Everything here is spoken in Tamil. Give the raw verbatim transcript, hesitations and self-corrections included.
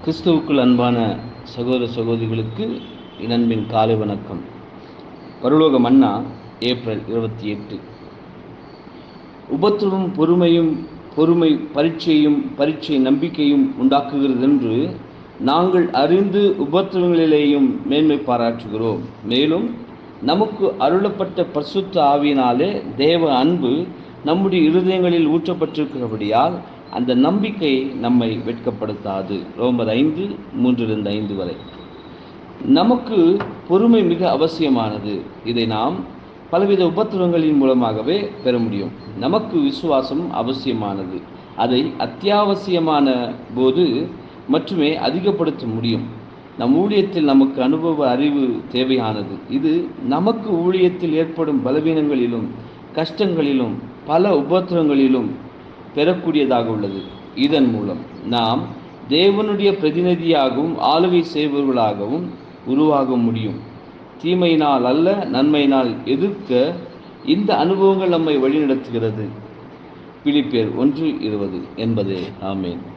கிறிஸ்துவுக்குள் அன்பான சகோதர சகோதரிகளுக்கு என் அன்பின் காலை வணக்கம். பரலோக மன்னா ஏப்ரல் இருபத்தி எட்டு. உபத்திரவம் பொறுமையும் பொறுமை பரீட்சையும் பரீட்சை நம்பிக்கையும் உண்டாக்குகிறது என்று நாங்கள் அறிந்து உபத்திரவங்களிலேயும் மேன்மை பாராட்டுகிறோம். மேலும் நமக்கு அருளப்பட்ட பரிசுத்த ஆவியினாலே தேவ அன்பு நம்முடைய இருதயங்களில் ஊற்றப்பட்டிருக்கிறபடியால் அந்த நம்பிக்கை நம்மை வெட்கப்படுத்தாது. ரோமர் ஐந்து மூன்றிலிருந்து ஐந்து வரை. நமக்கு பொறுமை மிக அவசியமானது. இதை நாம் பலவித உபத்திரவங்களின் மூலமாகவே பெற முடியும். நமக்கு விசுவாசம் அவசியமானது. அதை அத்தியாவசியமான போது மட்டுமே அதிகப்படுத்த முடியும். நம் ஊழியத்தில் நமக்கு அனுபவ அறிவு தேவையானது. இது நமக்கு ஊழியத்தில் ஏற்படும் பலவீனங்களிலும் கஷ்டங்களிலும் பல உபத்திரவங்களிலும் பெறக்கூடியதாக உள்ளது. இதன் மூலம் நாம் தேவனுடைய பிரதிநிதியாகவும் ஆளுகை செய்பவர்களாகவும் உருவாக முடியும். தீமையினால் அல்ல, நன்மையினால் எதிர்க்க இந்த அனுபவங்கள் நம்மை வழிநடத்துகிறது. பிலிப்பியர் ஒன்று இருபது என்பதே. ஆமென்.